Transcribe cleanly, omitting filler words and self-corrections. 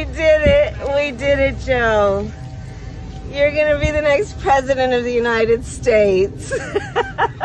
We did it. We did it, Joe. You're gonna be the next president of the United States.